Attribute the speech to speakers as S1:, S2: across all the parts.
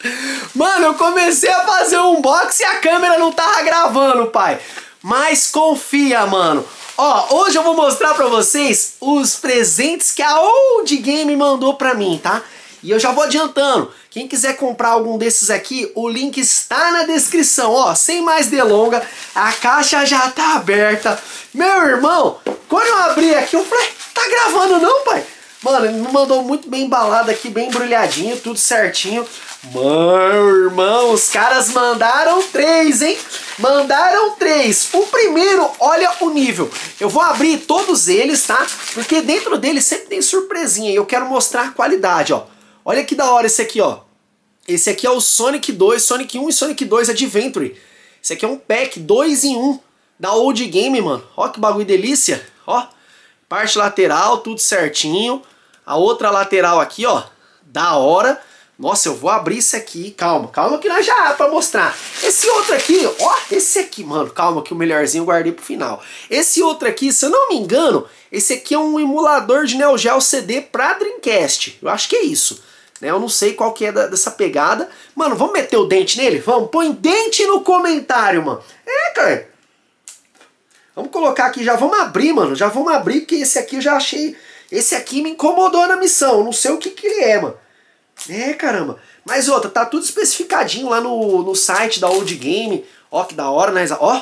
S1: Mano, eu comecei a fazer um unboxing e a câmera não tava gravando, pai. Mas confia, mano. Ó, hoje eu vou mostrar pra vocês os presentes que a Old Game mandou pra mim, tá? E eu já vou adiantando. Quem quiser comprar algum desses aqui, o link está na descrição. Ó, sem mais delonga, a caixa já tá aberta. Meu irmão, quando eu abri aqui, eu falei, tá gravando não, pai? Mano, ele me mandou muito bem embalado aqui, bem embrulhadinho, tudo certinho. Meu irmão, os caras mandaram 3, hein? Mandaram 3. O primeiro, olha o nível. Eu vou abrir todos eles, tá? Porque dentro deles sempre tem surpresinha e eu quero mostrar a qualidade, ó. Olha que da hora esse aqui, ó. Esse aqui é o Sonic 2, Sonic 1 e Sonic 2 Adventure. Esse aqui é um pack 2 em 1 da Old Game, mano. Ó que bagulho delícia. Ó, parte lateral, tudo certinho. A outra lateral aqui, ó, da hora. Nossa, eu vou abrir isso aqui. Calma, calma que nós já pra mostrar. Esse outro aqui, ó, esse aqui, mano. Calma que o melhorzinho eu guardei pro final. Esse outro aqui, se eu não me engano, esse aqui é um emulador de Neo Geo CD pra Dreamcast. Eu acho que é isso. Eu não sei qual que é dessa pegada. Mano, vamos meter o dente nele? Vamos, põe dente no comentário, mano. É, cara. Vamos colocar aqui, já vamos abrir, mano. Já vamos abrir, porque esse aqui eu já achei... Esse aqui me incomodou na missão. Eu não sei o que que ele é, mano. É, caramba. Mas outra, tá tudo especificadinho lá no site da Old Game. Ó, que da hora, né? Ó.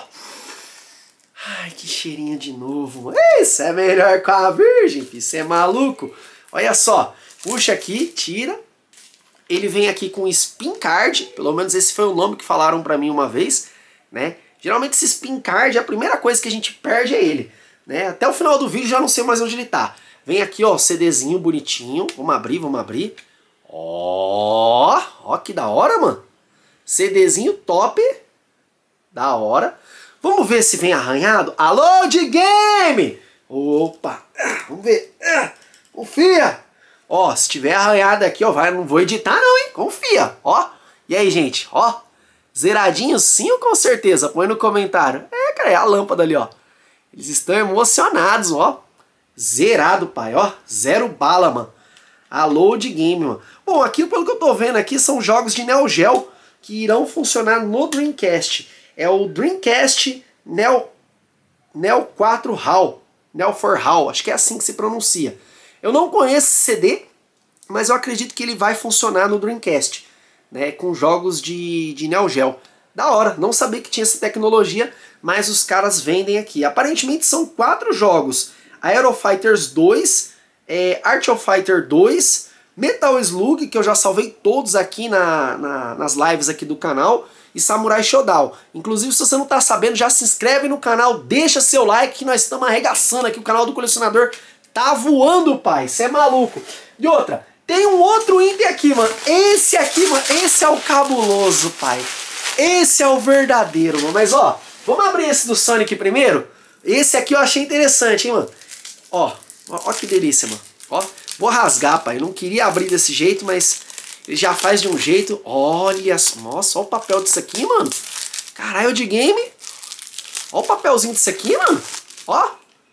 S1: Ai, que cheirinho de novo, mano. Isso é melhor com a virgem, filho. Você é maluco? Olha só. Puxa aqui, tira. Ele vem aqui com Spin Card. Pelo menos esse foi o nome que falaram pra mim uma vez, né? Geralmente esse Spin Card, a primeira coisa que a gente perde é ele, né? Até o final do vídeo já não sei mais onde ele tá. Vem aqui, ó, CDzinho bonitinho. Vamos abrir, vamos abrir. Ó, ó que da hora, mano. CDzinho top. Da hora. Vamos ver se vem arranhado. Alô, de game! Opa, vamos ver. Confia. Ó, se tiver arranhado aqui, ó, vai, não vou editar não, hein? Confia, ó. E aí, gente, ó. Zeradinho sim ou com certeza? Põe no comentário. É, cara, é a lâmpada ali, ó. Eles estão emocionados, ó. Zerado, pai, ó. Zero bala, mano. Alô de game, mano. Bom, aqui pelo que eu tô vendo aqui são jogos de Neo Geo que irão funcionar no Dreamcast. É o Dreamcast Neo 4 HAL. Neo 4 HAL, acho que é assim que se pronuncia. Eu não conheço esse CD, mas eu acredito que ele vai funcionar no Dreamcast, né, com jogos de Neo Geo. Da hora, não sabia que tinha essa tecnologia, mas os caras vendem aqui. Aparentemente são 4 jogos. Aero Fighters 2, Art of Fighter 2, Metal Slug, que eu já salvei todos aqui nas lives aqui do canal, e Samurai Shodown. Inclusive, se você não tá sabendo, já se inscreve no canal, deixa seu like, que nós estamos arregaçando aqui, o canal do colecionador tá voando, pai, você é maluco. E outra, tem um outro item aqui, mano. Esse aqui, mano, esse é o cabuloso, pai. Esse é o verdadeiro, mano. Mas, ó, vamos abrir esse do Sonic primeiro? Esse aqui eu achei interessante, hein, mano. Ó, ó que delícia, mano. Ó, vou rasgar, pai. Eu não queria abrir desse jeito, mas ele já faz de um jeito. Olha, nossa, ó o papel disso aqui, mano. Caralho, de game. Ó o papelzinho disso aqui, mano. Ó.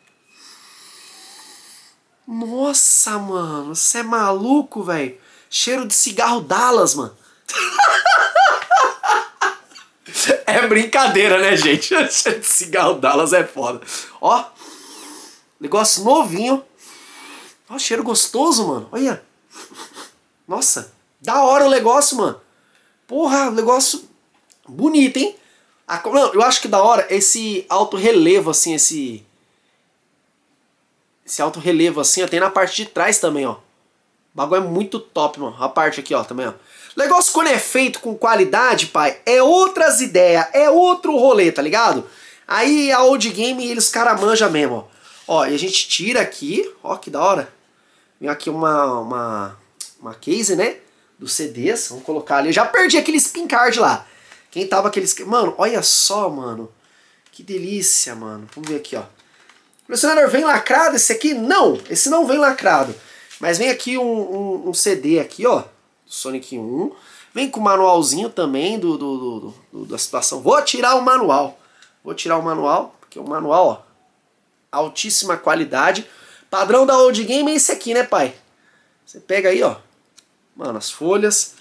S1: Nossa, mano, você é maluco, velho. Cheiro de cigarro Dallas, mano. É brincadeira, né, gente? Cheiro de cigarro Dallas é foda. Ó, negócio novinho. Ó, cheiro gostoso, mano. Olha. Nossa, da hora o negócio, mano. Porra, negócio bonito, hein? Não, eu acho que da hora esse alto relevo, assim, esse alto relevo assim, ó, tem na parte de trás também, ó. O bagulho é muito top, mano. A parte aqui, ó, também, ó. O negócio quando é feito com qualidade, pai, é outras ideias, é outro rolê, tá ligado? Aí a Old Game, eles caras manjam mesmo, ó. Ó, e a gente tira aqui, ó, que da hora. Vem aqui uma case, né, dos CDs. Vamos colocar ali. Eu já perdi aquele Spin Card lá. Quem tava aqueles... Mano, olha só, mano. Que delícia, mano. Vamos ver aqui, ó. Colecionador, vem lacrado esse aqui? Não, esse não vem lacrado. Mas vem aqui um CD aqui, ó, do Sonic 1. Vem com o manualzinho também da situação. Vou tirar o manual. Vou tirar o manual, porque o manual, ó, altíssima qualidade. Padrão da Old Game é esse aqui, né, pai? Você pega aí, ó. Mano, as folhas.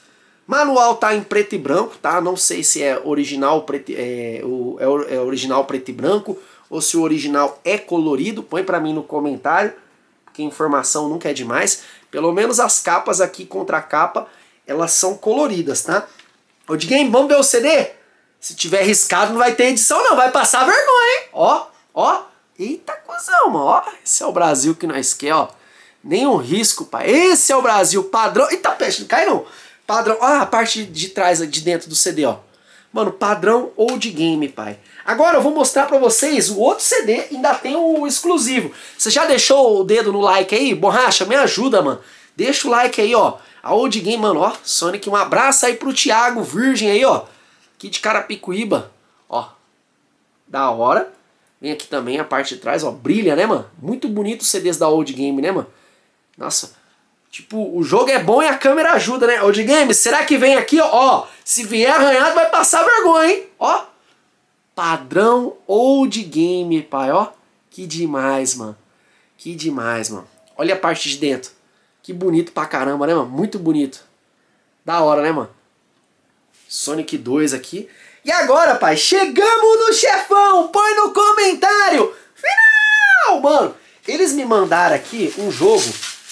S1: Manual tá em preto e branco, tá? Não sei se é original original preto e branco ou se o original é colorido. Põe pra mim no comentário, porque informação nunca é demais. Pelo menos as capas aqui, contra a capa, elas são coloridas, tá? Old Game, vamos ver o CD? Se tiver riscado não vai ter edição não, vai passar vergonha, hein? Ó, ó. Eita cuzão, mano, ó. Esse é o Brasil que nós quer, ó. Nenhum risco, pai. Esse é o Brasil padrão. Eita, peixe, não cai não. Padrão, a parte de trás, de dentro do CD, ó. Mano, padrão Old Game, pai. Agora eu vou mostrar pra vocês o outro CD, ainda tem o exclusivo. Você já deixou o dedo no like aí? Borracha, me ajuda, mano. Deixa o like aí, ó. A Old Game, mano, ó. Sonic, um abraço aí pro Thiago Virgem aí, ó. Aqui de Carapicuíba, ó. Da hora. Vem aqui também a parte de trás, ó. Brilha, né, mano? Muito bonito os CDs da Old Game, né, mano? Nossa. Tipo, o jogo é bom e a câmera ajuda, né? Old Game, será que vem aqui, ó? Se vier arranhado vai passar vergonha, hein? Ó. Padrão Old Game, pai, ó. Que demais, mano. Que demais, mano. Olha a parte de dentro. Que bonito pra caramba, né, mano? Muito bonito. Da hora, né, mano? Sonic 2 aqui. E agora, pai, chegamos no chefão. Põe no comentário. Final! Mano, eles me mandaram aqui um jogo.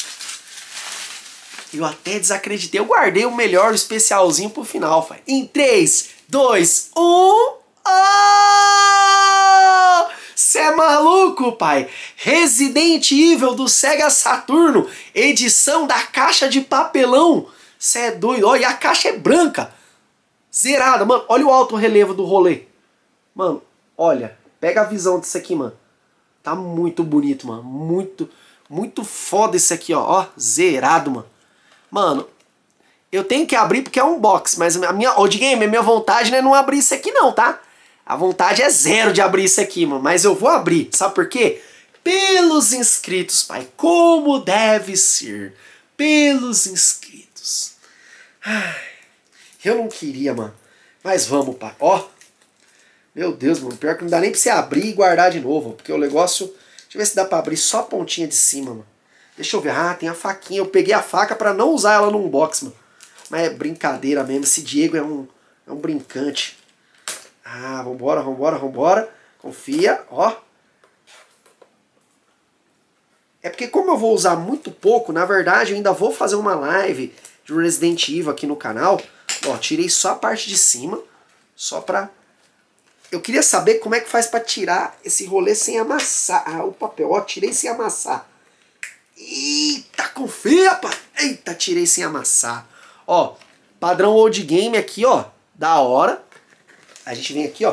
S1: Eu até desacreditei. Eu guardei o melhor, o especialzinho pro final, pai. Em 3, 2, 1... Oh! Cê é maluco, pai? Resident Evil do Sega Saturno, edição da caixa de papelão. Cê é doido. Olha, e a caixa é branca. Zerada, mano. Olha o alto relevo do rolê. Mano, olha. Pega a visão disso aqui, mano. Tá muito bonito, mano. Muito, muito foda isso aqui, ó. Ó, zerado, mano. Mano, eu tenho que abrir porque é um box, mas a minha Old Game, a minha vontade não é não abrir isso aqui não, tá? A vontade é zero de abrir isso aqui, mano. Mas eu vou abrir. Sabe por quê? Pelos inscritos, pai. Como deve ser. Pelos inscritos. Ai, eu não queria, mano. Mas vamos, pai. Ó. Meu Deus, mano. Pior que não dá nem pra você abrir e guardar de novo. Porque o negócio... Deixa eu ver se dá pra abrir só a pontinha de cima, mano. Deixa eu ver. Ah, tem a faquinha. Eu peguei a faca pra não usar ela no unbox, mano. Mas é brincadeira mesmo. Esse Diego é um brincante. Ah, vambora, vambora, vambora. Confia, ó. É porque como eu vou usar muito pouco, na verdade eu ainda vou fazer uma live de Resident Evil aqui no canal. Ó, tirei só a parte de cima. Só pra... Eu queria saber como é que faz pra tirar esse rolê sem amassar. Ah, o papel, ó, tirei sem amassar. Eita, confia, pá. Eita, tirei sem amassar. Ó, padrão Old Game aqui, ó. Da hora. A gente vem aqui, ó.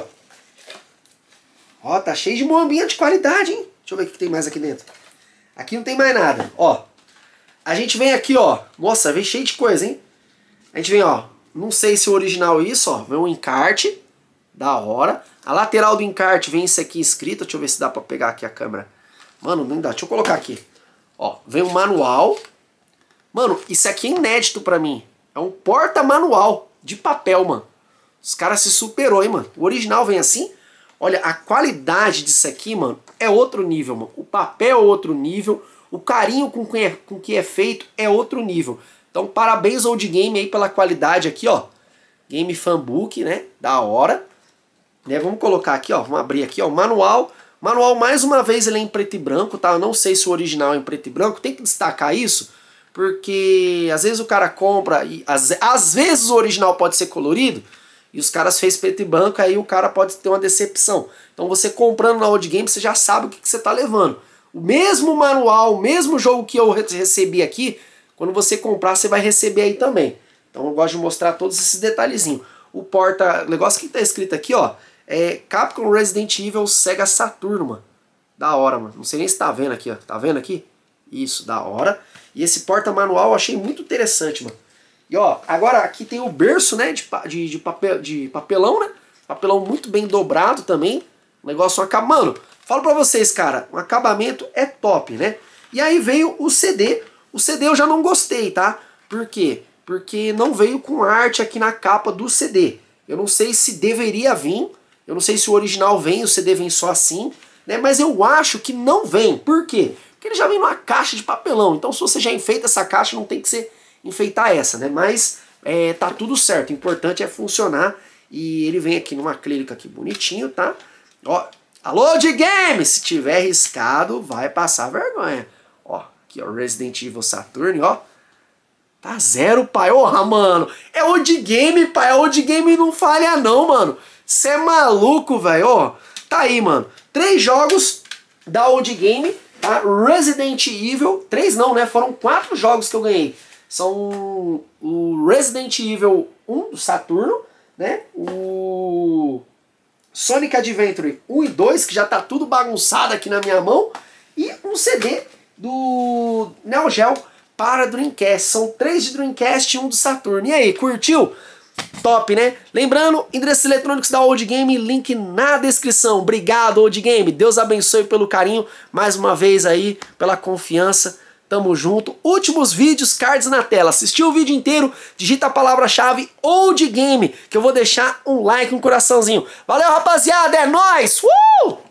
S1: Ó, tá cheio de moambinha de qualidade, hein? Deixa eu ver o que tem mais aqui dentro. Aqui não tem mais nada, ó. A gente vem aqui, ó. Nossa, vem cheio de coisa, hein? A gente vem, ó. Não sei se o original é isso, ó. Vem um encarte. Da hora. A lateral do encarte vem isso aqui escrito. Deixa eu ver se dá pra pegar aqui a câmera. Mano, não dá. Deixa eu colocar aqui. Ó, vem um manual. Mano, isso aqui é inédito pra mim. É um porta-manual de papel, mano. Os caras se superou, hein, mano. O original vem assim. Olha, a qualidade disso aqui, mano, é outro nível, mano. O papel é outro nível. O carinho com que é feito é outro nível. Então, parabéns, Old Game, aí pela qualidade aqui, ó. Game Fanbook, né? Da hora. Né? Vamos colocar aqui, ó. Vamos abrir aqui, ó. O manual. O manual, mais uma vez, ele é em preto e branco, tá? Eu não sei se o original é em preto e branco. Tem que destacar isso, porque às vezes o cara compra e às vezes o original pode ser colorido. E os caras fez preto e branco, aí o cara pode ter uma decepção. Então você comprando na Old Game, você já sabe o que você tá levando. O mesmo manual, o mesmo jogo que eu recebi aqui, quando você comprar, você vai receber aí também. Então eu gosto de mostrar todos esses detalhezinhos. O negócio que tá escrito aqui, ó, é Capcom Resident Evil Sega Saturno, mano. Da hora, mano. Não sei nem se tá vendo aqui, ó. Tá vendo aqui? Isso, da hora. E esse porta-manual eu achei muito interessante, mano. E ó, agora aqui tem o berço, né, de papelão, né? Papelão muito bem dobrado também. O negócio, mano, falo pra vocês, cara, o acabamento é top, né? E aí veio o CD. O CD eu já não gostei, tá? Por quê? Porque não veio com arte aqui na capa do CD. Eu não sei se deveria vir. Eu não sei se o original vem, o CD vem só assim, né? Mas eu acho que não vem. Por quê? Porque ele já vem numa caixa de papelão. Então se você já enfeita essa caixa, não tem que ser enfeitar essa, né? Mas tá tudo certo. O importante é funcionar. E ele vem aqui numa acrílica aqui bonitinho, tá? Ó, alô de game! Se tiver riscado, vai passar vergonha. Ó, aqui ó, Resident Evil Saturn, ó. Tá zero, pai. Porra, mano. É old game, pai. É old game não falha não, mano. Cê é maluco, velho. Ó, tá aí, mano. 3 jogos da old game, tá? Resident Evil. 3 não, né? Foram 4 jogos que eu ganhei. São o Resident Evil 1 do Saturno, né? O Sonic Adventure 1 e 2, que já tá tudo bagunçado aqui na minha mão. E um CD do Neo Geo para Dreamcast. São 3 de Dreamcast e 1 do Saturno. E aí, curtiu? Top, né? Lembrando, endereços eletrônicos da Old Game, link na descrição. Obrigado, Old Game. Deus abençoe pelo carinho, mais uma vez aí, pela confiança. Tamo junto. Últimos vídeos, cards na tela. Assistiu o vídeo inteiro, digita a palavra-chave Old Game, que eu vou deixar um like, um coraçãozinho. Valeu, rapaziada. É nóis!